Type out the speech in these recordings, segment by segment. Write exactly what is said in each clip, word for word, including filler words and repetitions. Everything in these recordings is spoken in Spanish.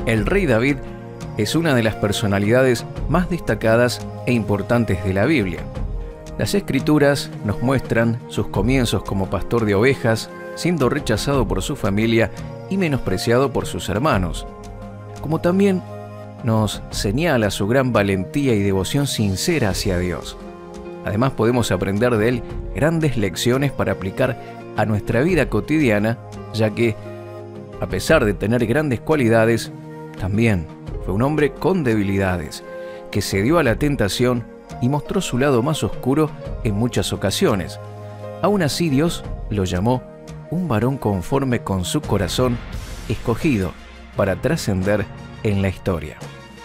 El rey David es una de las personalidades más destacadas e importantes de la Biblia. Las Escrituras nos muestran sus comienzos como pastor de ovejas, siendo rechazado por su familia y menospreciado por sus hermanos, como también nos señala su gran valentía y devoción sincera hacia Dios. Además, podemos aprender de él grandes lecciones para aplicar a nuestra vida cotidiana, ya que, a pesar de tener grandes cualidades, también fue un hombre con debilidades, que cedió a la tentación y mostró su lado más oscuro en muchas ocasiones. Aún así, Dios lo llamó un varón conforme con su corazón, escogido para trascender en la historia.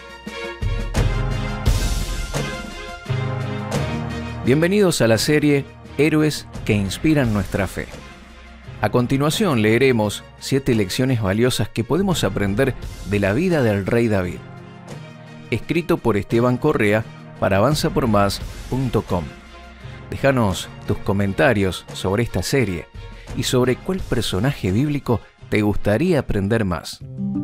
Bienvenidos a la serie Héroes que inspiran nuestra fe. A continuación leeremos siete lecciones valiosas que podemos aprender de la vida del rey David. Escrito por Esteban Correa para avanza por más punto com. Déjanos tus comentarios sobre esta serie y sobre cuál personaje bíblico te gustaría aprender más.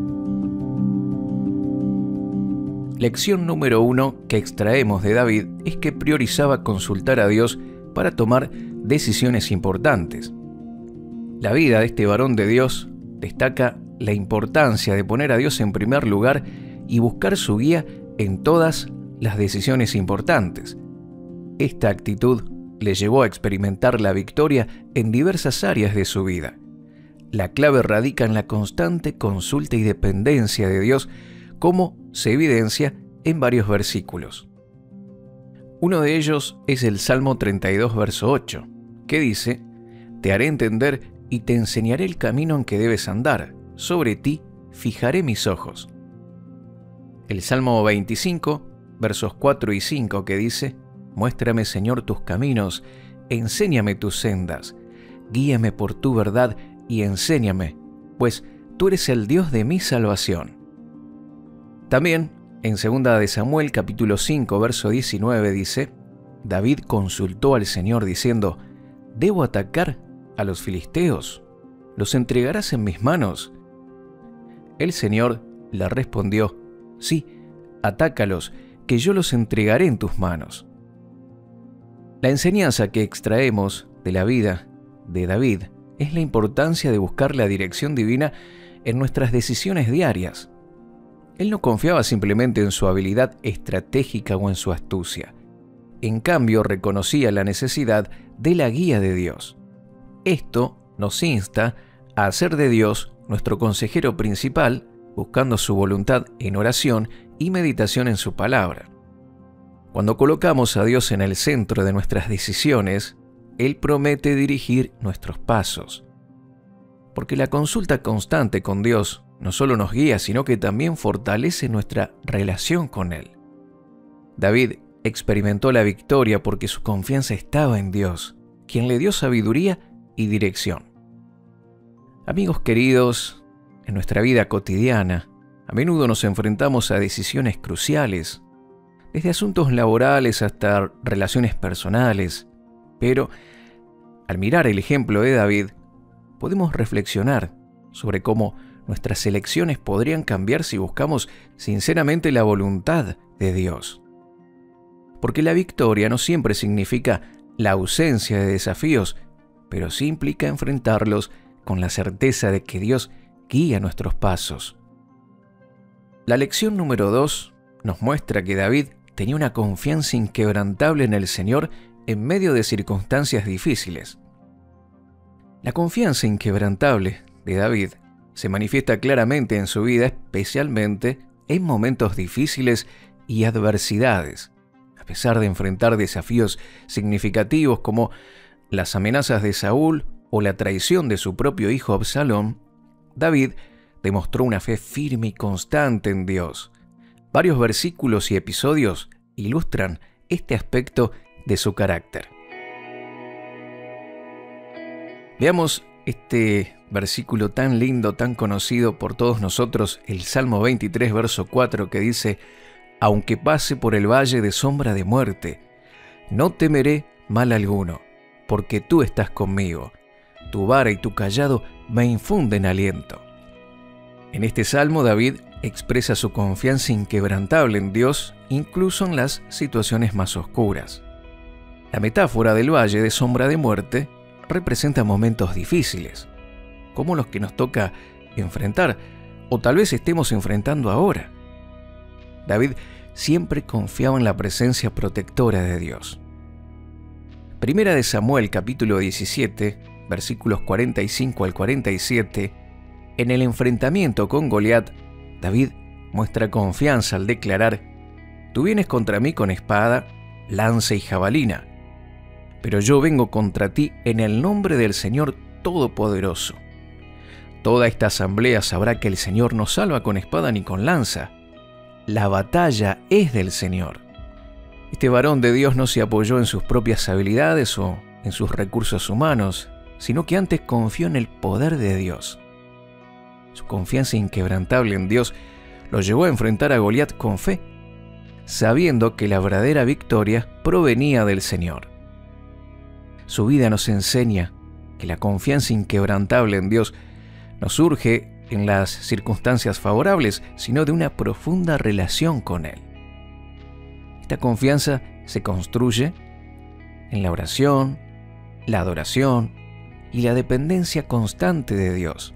Lección número uno que extraemos de David es que priorizaba consultar a Dios para tomar decisiones importantes. La vida de este varón de Dios destaca la importancia de poner a Dios en primer lugar y buscar su guía en todas las decisiones importantes. Esta actitud le llevó a experimentar la victoria en diversas áreas de su vida. La clave radica en la constante consulta y dependencia de Dios, como se evidencia en varios versículos. Uno de ellos es el Salmo treinta y dos, verso ocho, que dice: «Te haré entender y te enseñaré el camino en que debes andar, sobre ti fijaré mis ojos». El Salmo veinticinco, versos cuatro y cinco, que dice: «Muéstrame, Señor, tus caminos, enséñame tus sendas, guíame por tu verdad y enséñame, pues tú eres el Dios de mi salvación». También, en segunda de Samuel, capítulo cinco, verso diecinueve, dice: «David consultó al Señor diciendo: ¿Debo atacar a los filisteos? ¿Los entregarás en mis manos?». El Señor le respondió: «Sí, atácalos, que yo los entregaré en tus manos». La enseñanza que extraemos de la vida de David es la importancia de buscar la dirección divina en nuestras decisiones diarias. Él no confiaba simplemente en su habilidad estratégica o en su astucia. En cambio, reconocía la necesidad de la guía de Dios. Esto nos insta a hacer de Dios nuestro consejero principal, buscando su voluntad en oración y meditación en su palabra. Cuando colocamos a Dios en el centro de nuestras decisiones, Él promete dirigir nuestros pasos. Porque la consulta constante con Dios no solo nos guía, sino que también fortalece nuestra relación con Él. David experimentó la victoria porque su confianza estaba en Dios, quien le dio sabiduría y dirección. Amigos queridos, en nuestra vida cotidiana, a menudo nos enfrentamos a decisiones cruciales, desde asuntos laborales hasta relaciones personales, pero al mirar el ejemplo de David, podemos reflexionar sobre cómo nuestras elecciones podrían cambiar si buscamos sinceramente la voluntad de Dios. Porque la victoria no siempre significa la ausencia de desafíos, pero sí implica enfrentarlos con la certeza de que Dios guía nuestros pasos. La lección número dos nos muestra que David tenía una confianza inquebrantable en el Señor en medio de circunstancias difíciles. La confianza inquebrantable de David se manifiesta claramente en su vida, especialmente en momentos difíciles y adversidades. A pesar de enfrentar desafíos significativos como las amenazas de Saúl o la traición de su propio hijo Absalón, David demostró una fe firme y constante en Dios. Varios versículos y episodios ilustran este aspecto de su carácter. Veamos este versículo tan lindo, tan conocido por todos nosotros, el Salmo veintitrés, verso cuatro, que dice: «Aunque pase por el valle de sombra de muerte, no temeré mal alguno, porque tú estás conmigo. Tu vara y tu cayado me infunden aliento». En este salmo, David expresa su confianza inquebrantable en Dios, incluso en las situaciones más oscuras. La metáfora del valle de sombra de muerte representa momentos difíciles, como los que nos toca enfrentar, o tal vez estemos enfrentando ahora. David siempre confiaba en la presencia protectora de Dios. Primera de Samuel, capítulo diecisiete, versículos cuarenta y cinco al cuarenta y siete, en el enfrentamiento con Goliat, David muestra confianza al declarar: «Tú vienes contra mí con espada, lanza y jabalina, pero yo vengo contra ti en el nombre del Señor Todopoderoso. Toda esta asamblea sabrá que el Señor no salva con espada ni con lanza. La batalla es del Señor». Este varón de Dios no se apoyó en sus propias habilidades o en sus recursos humanos, sino que antes confió en el poder de Dios. Su confianza inquebrantable en Dios lo llevó a enfrentar a Goliat con fe, sabiendo que la verdadera victoria provenía del Señor. Su vida nos enseña que la confianza inquebrantable en Dios no surge en las circunstancias favorables, sino de una profunda relación con Él. Esta confianza se construye en la oración, la adoración y la dependencia constante de Dios.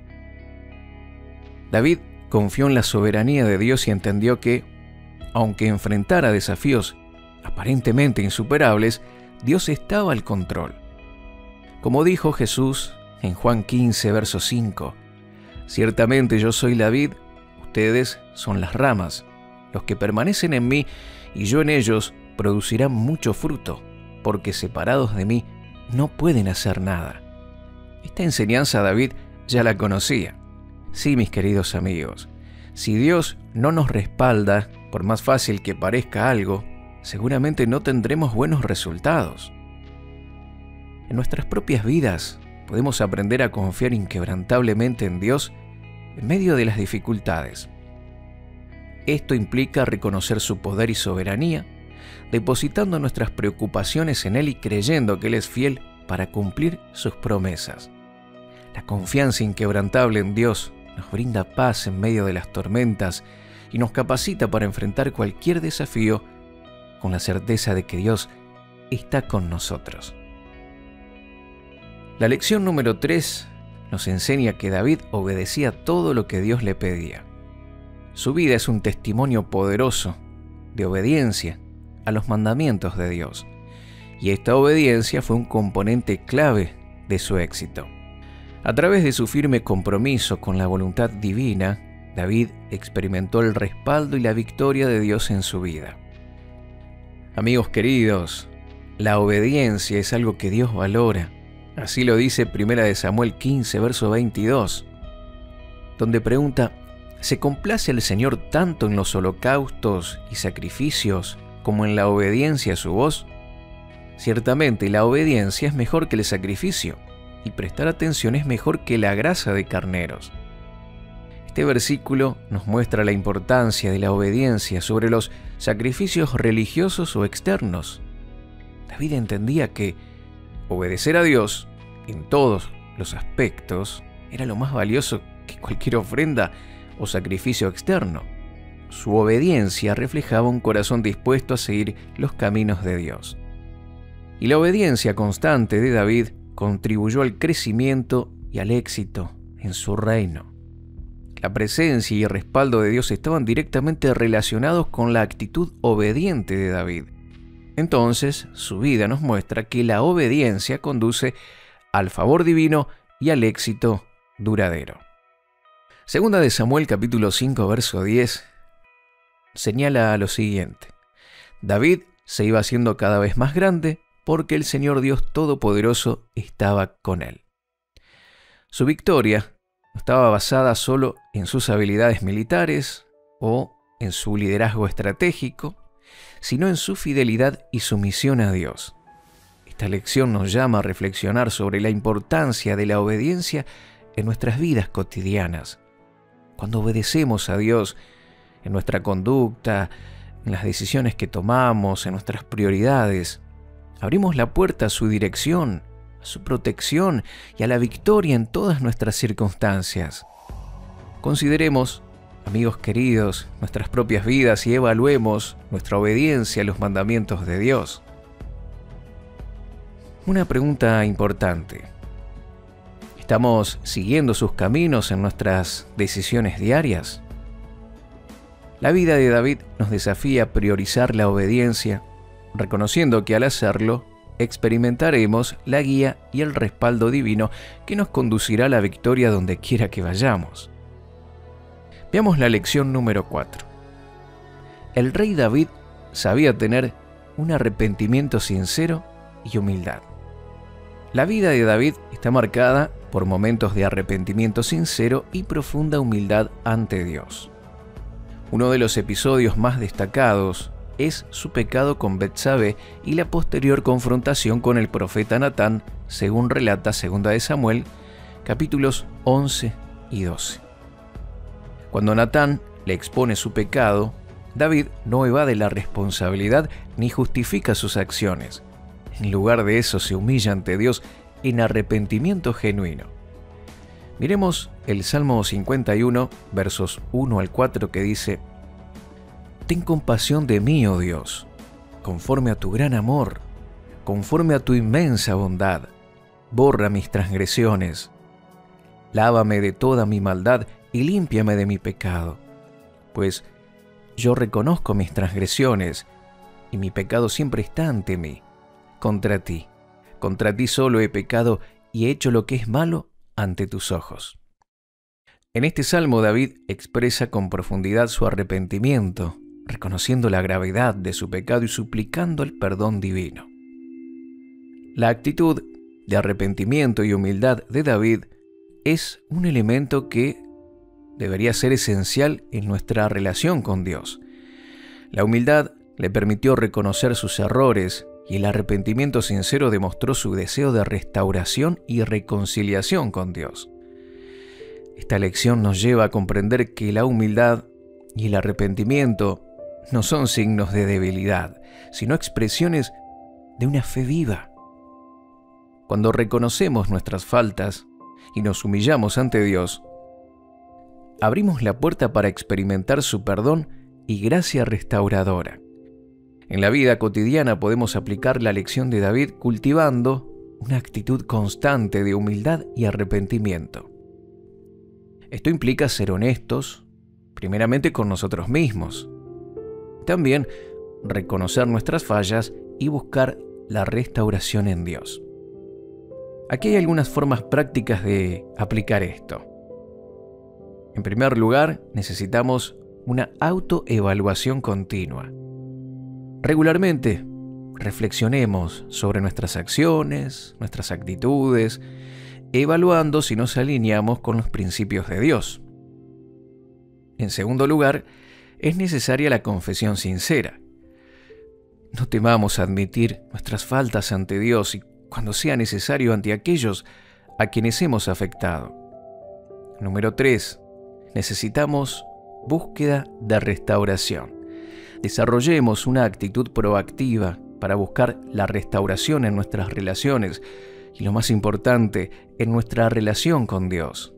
David confió en la soberanía de Dios y entendió que, aunque enfrentara desafíos aparentemente insuperables, Dios estaba al control. Como dijo Jesús en Juan quince, verso cinco, «Ciertamente yo soy la vid, ustedes son las ramas. Los que permanecen en mí y yo en ellos producirán mucho fruto, porque separados de mí no pueden hacer nada». Esta enseñanza David ya la conocía. Sí, mis queridos amigos, si Dios no nos respalda, por más fácil que parezca algo, seguramente no tendremos buenos resultados. En nuestras propias vidas podemos aprender a confiar inquebrantablemente en Dios en medio de las dificultades. Esto implica reconocer su poder y soberanía, depositando nuestras preocupaciones en Él y creyendo que Él es fiel para cumplir sus promesas. La confianza inquebrantable en Dios nos brinda paz en medio de las tormentas y nos capacita para enfrentar cualquier desafío con la certeza de que Dios está con nosotros. La lección número tres nos enseña que David obedecía todo lo que Dios le pedía. Su vida es un testimonio poderoso de obediencia a los mandamientos de Dios, y esta obediencia fue un componente clave de su éxito. A través de su firme compromiso con la voluntad divina, David experimentó el respaldo y la victoria de Dios en su vida. Amigos queridos, la obediencia es algo que Dios valora. Así lo dice Primera de Samuel quince, verso veintidós, donde pregunta: ¿se complace el Señor tanto en los holocaustos y sacrificios como en la obediencia a su voz? Ciertamente la obediencia es mejor que el sacrificio, y prestar atención es mejor que la grasa de carneros. Este versículo nos muestra la importancia de la obediencia sobre los sacrificios religiosos o externos. David entendía que obedecer a Dios en todos los aspectos era lo más valioso que cualquier ofrenda o sacrificio externo. Su obediencia reflejaba un corazón dispuesto a seguir los caminos de Dios. Y la obediencia constante de David contribuyó al crecimiento y al éxito en su reino. La presencia y el respaldo de Dios estaban directamente relacionados con la actitud obediente de David. Entonces, su vida nos muestra que la obediencia conduce al favor divino y al éxito duradero. Segunda de Samuel capítulo cinco, verso diez, señala lo siguiente: David se iba haciendo cada vez más grande porque el Señor Dios Todopoderoso estaba con él. Su victoria no estaba basada solo en sus habilidades militares o en su liderazgo estratégico, sino en su fidelidad y sumisión a Dios. Esta lección nos llama a reflexionar sobre la importancia de la obediencia en nuestras vidas cotidianas. Cuando obedecemos a Dios en nuestra conducta, en las decisiones que tomamos, en nuestras prioridades, abrimos la puerta a su dirección, a su protección y a la victoria en todas nuestras circunstancias. Consideremos amigos queridos, nuestras propias vidas y evaluemos nuestra obediencia a los mandamientos de Dios. Una pregunta importante. ¿Estamos siguiendo sus caminos en nuestras decisiones diarias? La vida de David nos desafía a priorizar la obediencia, reconociendo que al hacerlo, experimentaremos la guía y el respaldo divino que nos conducirá a la victoria donde quiera que vayamos. Veamos la lección número cuatro. El rey David sabía tener un arrepentimiento sincero y humildad. La vida de David está marcada por momentos de arrepentimiento sincero y profunda humildad ante Dios. Uno de los episodios más destacados es su pecado con Betsabé y la posterior confrontación con el profeta Natán, según relata segunda de Samuel, capítulos once y doce. Cuando Natán le expone su pecado, David no evade la responsabilidad ni justifica sus acciones. En lugar de eso, se humilla ante Dios en arrepentimiento genuino. Miremos el Salmo cincuenta y uno, versos uno al cuatro, que dice: Ten compasión de mí, oh Dios, conforme a tu gran amor, conforme a tu inmensa bondad. Borra mis transgresiones. Lávame de toda mi maldad y límpiame de mi pecado. Pues yo reconozco mis transgresiones, y mi pecado siempre está ante mí. Contra ti, contra ti solo he pecado y he hecho lo que es malo ante tus ojos. En este salmo David expresa con profundidad su arrepentimiento, reconociendo la gravedad de su pecado y suplicando el perdón divino. La actitud de arrepentimiento y humildad de David es un elemento que debería ser esencial en nuestra relación con Dios. La humildad le permitió reconocer sus errores y el arrepentimiento sincero demostró su deseo de restauración y reconciliación con Dios. Esta lección nos lleva a comprender que la humildad y el arrepentimiento no son signos de debilidad, sino expresiones de una fe viva. Cuando reconocemos nuestras faltas y nos humillamos ante Dios, abrimos la puerta para experimentar su perdón y gracia restauradora. En la vida cotidiana podemos aplicar la lección de David cultivando una actitud constante de humildad y arrepentimiento. Esto implica ser honestos, primeramente con nosotros mismos. También reconocer nuestras fallas y buscar la restauración en Dios. Aquí hay algunas formas prácticas de aplicar esto. En primer lugar, necesitamos una autoevaluación continua. Regularmente, reflexionemos sobre nuestras acciones, nuestras actitudes, evaluando si nos alineamos con los principios de Dios. En segundo lugar, es necesaria la confesión sincera. No temamos admitir nuestras faltas ante Dios y cuando sea necesario ante aquellos a quienes hemos afectado. Número tres. Necesitamos búsqueda de restauración. Desarrollemos una actitud proactiva para buscar la restauración en nuestras relaciones y, lo más importante, en nuestra relación con Dios.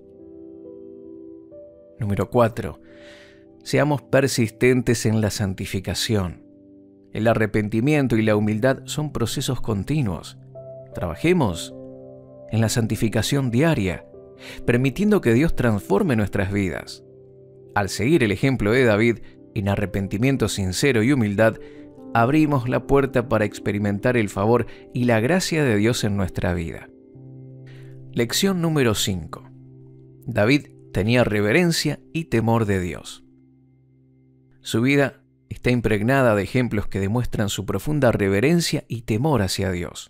Número cuatro. Seamos persistentes en la santificación. El arrepentimiento y la humildad son procesos continuos. Trabajemos en la santificación diaria, permitiendo que Dios transforme nuestras vidas. Al seguir el ejemplo de David, en arrepentimiento sincero y humildad, abrimos la puerta para experimentar el favor y la gracia de Dios en nuestra vida. Lección número cinco. David tenía reverencia y temor de Dios. Su vida está impregnada de ejemplos que demuestran su profunda reverencia y temor hacia Dios.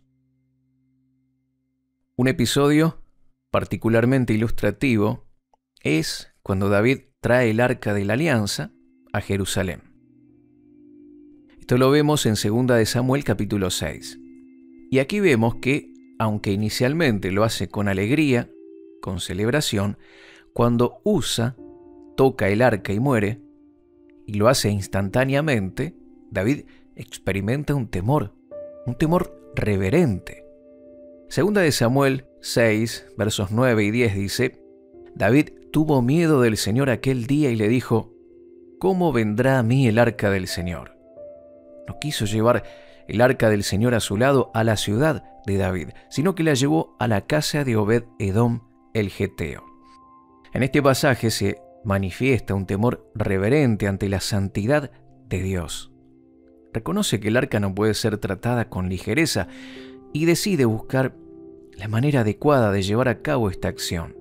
Un episodio particularmente ilustrativo es cuando David trae el Arca de la Alianza a Jerusalén. Esto lo vemos en segunda de Samuel capítulo seis. Y aquí vemos que, aunque inicialmente lo hace con alegría, con celebración, cuando Usa toca el arca y muere, y lo hace instantáneamente, David experimenta un temor, un temor reverente. Segunda de Samuel seis, versos nueve y diez dice: David tuvo miedo del Señor aquel día y le dijo: ¿cómo vendrá a mí el arca del Señor? No quiso llevar el arca del Señor a su lado a la ciudad de David, sino que la llevó a la casa de Obed-Edom el Geteo. En este pasaje se manifiesta un temor reverente ante la santidad de Dios. Reconoce que el arca no puede ser tratada con ligereza y decide buscar la manera adecuada de llevar a cabo esta acción.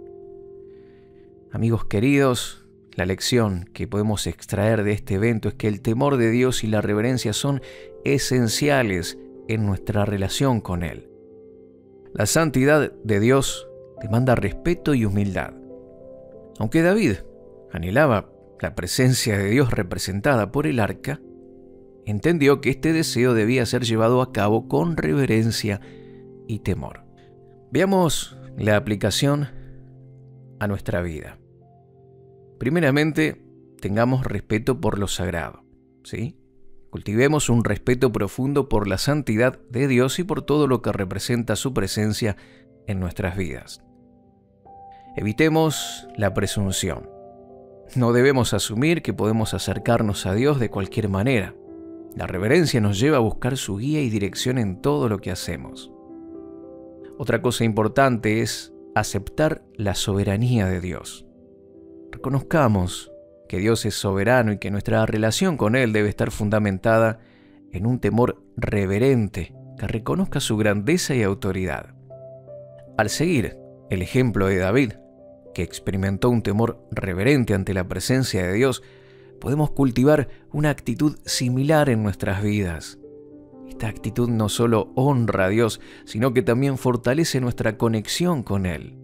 Amigos queridos, la lección que podemos extraer de este evento es que el temor de Dios y la reverencia son esenciales en nuestra relación con Él. La santidad de Dios demanda respeto y humildad. Aunque David anhelaba la presencia de Dios representada por el arca, entendió que este deseo debía ser llevado a cabo con reverencia y temor. Veamos la aplicación a nuestra vida. Primeramente, tengamos respeto por lo sagrado, ¿sí? Cultivemos un respeto profundo por la santidad de Dios y por todo lo que representa su presencia en nuestras vidas. Evitemos la presunción. No debemos asumir que podemos acercarnos a Dios de cualquier manera. La reverencia nos lleva a buscar su guía y dirección en todo lo que hacemos. Otra cosa importante es aceptar la soberanía de Dios. Reconozcamos que Dios es soberano y que nuestra relación con Él debe estar fundamentada en un temor reverente que reconozca su grandeza y autoridad. Al seguir el ejemplo de David, que experimentó un temor reverente ante la presencia de Dios, podemos cultivar una actitud similar en nuestras vidas. Esta actitud no solo honra a Dios, sino que también fortalece nuestra conexión con Él.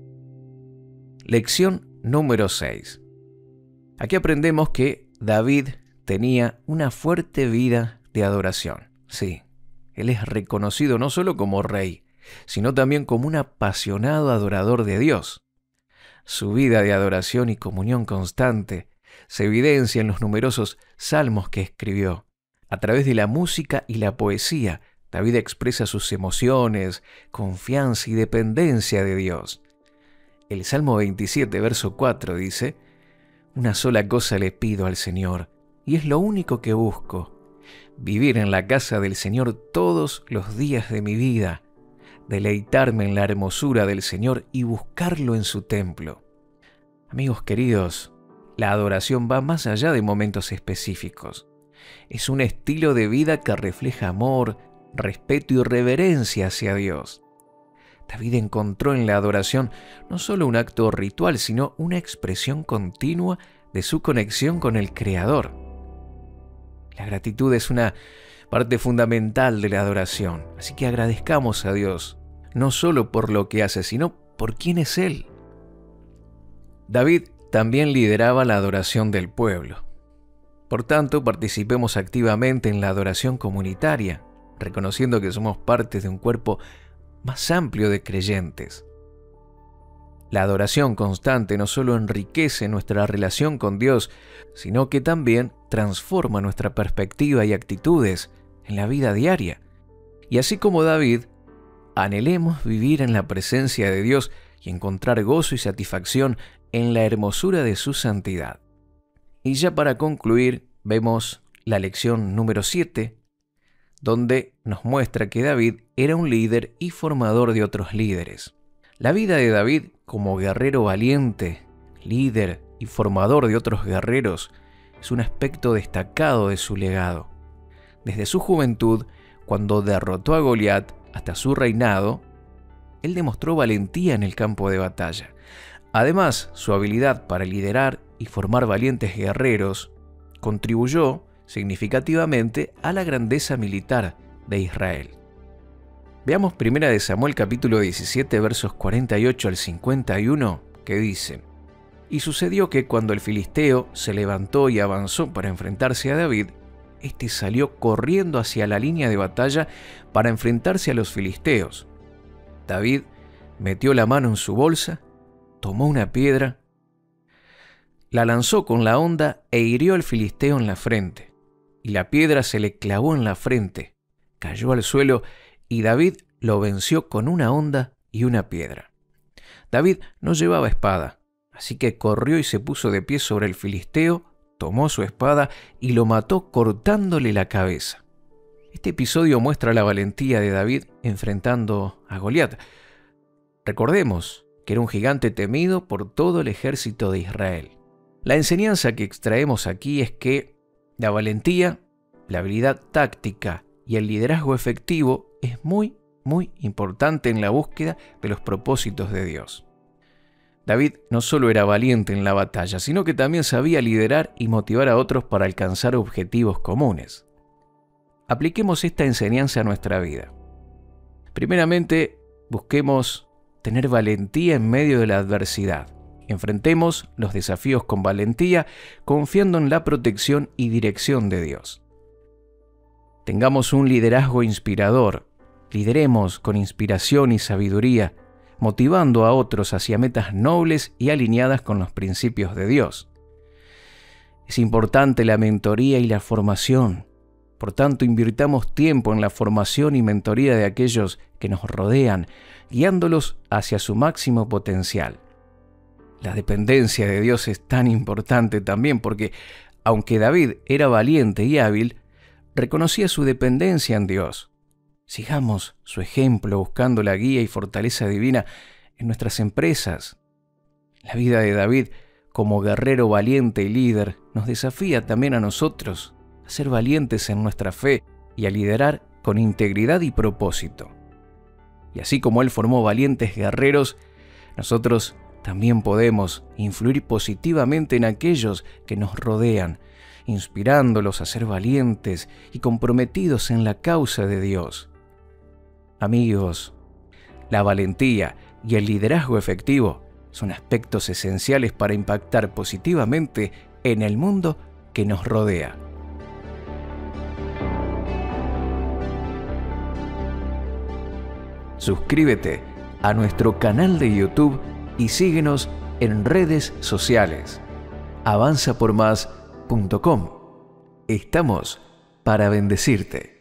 Lección número seis. Aquí aprendemos que David tenía una fuerte vida de adoración. Sí, él es reconocido no solo como rey, sino también como un apasionado adorador de Dios. Su vida de adoración y comunión constante se evidencia en los numerosos salmos que escribió. A través de la música y la poesía, David expresa sus emociones, confianza y dependencia de Dios. El Salmo veintisiete, verso cuatro dice: «Una sola cosa le pido al Señor, y es lo único que busco, vivir en la casa del Señor todos los días de mi vida, deleitarme en la hermosura del Señor y buscarlo en su templo». Amigos queridos, la adoración va más allá de momentos específicos. Es un estilo de vida que refleja amor, respeto y reverencia hacia Dios. David encontró en la adoración no solo un acto ritual, sino una expresión continua de su conexión con el Creador. La gratitud es una parte fundamental de la adoración, así que agradezcamos a Dios, no solo por lo que hace, sino por quién es Él. David también lideraba la adoración del pueblo. Por tanto, participemos activamente en la adoración comunitaria, reconociendo que somos parte de un cuerpo más amplio de creyentes. La adoración constante no solo enriquece nuestra relación con Dios, sino que también transforma nuestra perspectiva y actitudes en la vida diaria. Y así como David, anhelemos vivir en la presencia de Dios y encontrar gozo y satisfacción en la hermosura de su santidad. Y ya para concluir, vemos la lección número siete, donde nos muestra que David era un líder y formador de otros líderes. La vida de David como guerrero valiente, líder y formador de otros guerreros es un aspecto destacado de su legado. Desde su juventud, cuando derrotó a Goliat, hasta su reinado, él demostró valentía en el campo de batalla. Además, su habilidad para liderar y formar valientes guerreros contribuyó significativamente a la grandeza militar de Israel. Veamos primera de Samuel capítulo diecisiete versos cuarenta y ocho al cincuenta y uno, que dice: «Y sucedió que cuando el filisteo se levantó y avanzó para enfrentarse a David, éste salió corriendo hacia la línea de batalla para enfrentarse a los filisteos. David metió la mano en su bolsa, tomó una piedra, la lanzó con la honda e hirió al filisteo en la frente. Y la piedra se le clavó en la frente, cayó al suelo y David lo venció con una honda y una piedra». David no llevaba espada, Así que corrió y se puso de pie sobre el filisteo, tomó su espada y lo mató cortándole la cabeza. Este episodio muestra la valentía de David enfrentando a Goliat. Recordemos que era un gigante temido por todo el ejército de Israel. La enseñanza que extraemos aquí es que la valentía, la habilidad táctica y el liderazgo efectivo es muy, muy importante en la búsqueda de los propósitos de Dios. David no solo era valiente en la batalla, sino que también sabía liderar y motivar a otros para alcanzar objetivos comunes. Apliquemos esta enseñanza a nuestra vida. Primeramente, busquemos tener valentía en medio de la adversidad. Enfrentemos los desafíos con valentía, confiando en la protección y dirección de Dios. Tengamos un liderazgo inspirador. Lideremos con inspiración y sabiduría, motivando a otros hacia metas nobles y alineadas con los principios de Dios. Es importante la mentoría y la formación. Por tanto, invirtamos tiempo en la formación y mentoría de aquellos que nos rodean, guiándolos hacia su máximo potencial. La dependencia de Dios es tan importante también porque, aunque David era valiente y hábil, reconocía su dependencia en Dios. Sigamos su ejemplo buscando la guía y fortaleza divina en nuestras empresas. La vida de David, como guerrero valiente y líder, nos desafía también a nosotros a ser valientes en nuestra fe y a liderar con integridad y propósito. Y así como él formó valientes guerreros, nosotros también podemos influir positivamente en aquellos que nos rodean, inspirándolos a ser valientes y comprometidos en la causa de Dios. Amigos, la valentía y el liderazgo efectivo son aspectos esenciales para impactar positivamente en el mundo que nos rodea. Suscríbete a nuestro canal de YouTube y síguenos en redes sociales. avanza por más punto com. Estamos para bendecirte.